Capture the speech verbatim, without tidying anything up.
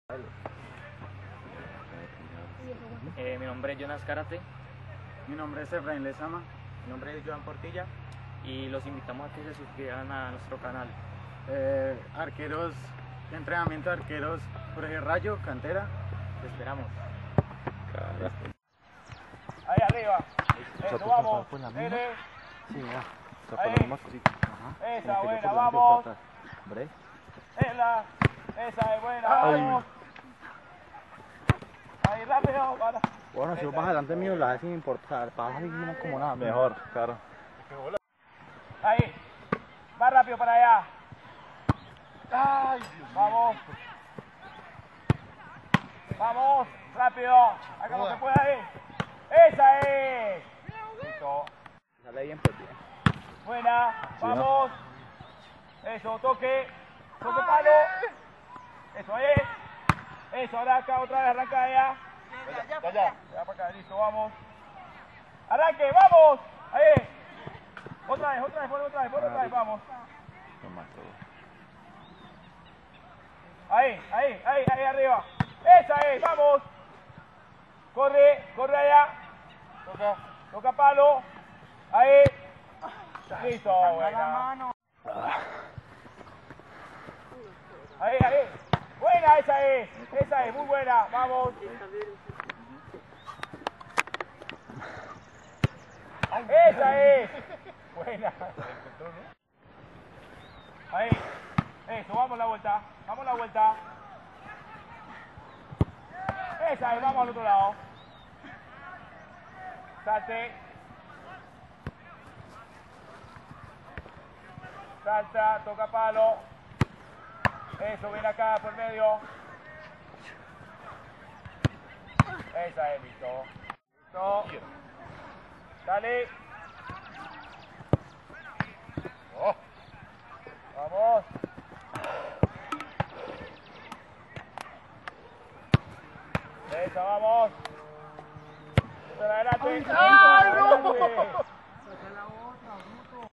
Eh, mi nombre es Jonas Karate. Mi nombre es Efraín Lezama. Mi nombre es Joan Portilla. Y los invitamos a que se suscriban a nuestro canal. Eh, arqueros, entrenamiento de arqueros, Jorge Rayo, cantera. Te esperamos. Ahí arriba. Eso, vamos. Dele. Sí, ya. Ahí. Ajá. Esa, buena, vamos. Esa, esa es buena, vamos. Ahí, rápido, para. Bueno, si vos vas adelante mío, la haces sin importar. Pasa así como nada. Mejor, claro. Ahí. Más rápido para allá. Ay, vamos. Vamos, rápido. Hagamos que pueda ahí. Esa es. Listo. Sale bien, pues bien. Buena, vamos. Eso, toque. Toque palo. Eso ahí. Eso, ahora acá otra vez, arranca allá. Ya, ya, ya. Ya para acá, listo, vamos. Arranque, vamos. Ahí. Otra vez, otra vez, por otra vez, por otra vez, vamos. Ahí, ahí, ahí, ahí arriba. Esa es, vamos. Corre, corre allá. Toca, toca palo. Ahí. Listo, buena. Ahí, ahí. Buena, esa es. Esa es, muy buena. Vamos. Esa es. Buena. Ahí. Eso, vamos a la vuelta. Vamos a la vuelta. Esa es, vamos al otro lado. Salte. Salta, toca palo. Eso, ven acá por medio. Esa es, listo. Listo. Dale. Oh. Vamos. Esa, vamos. Adelante. ¡Ay, no!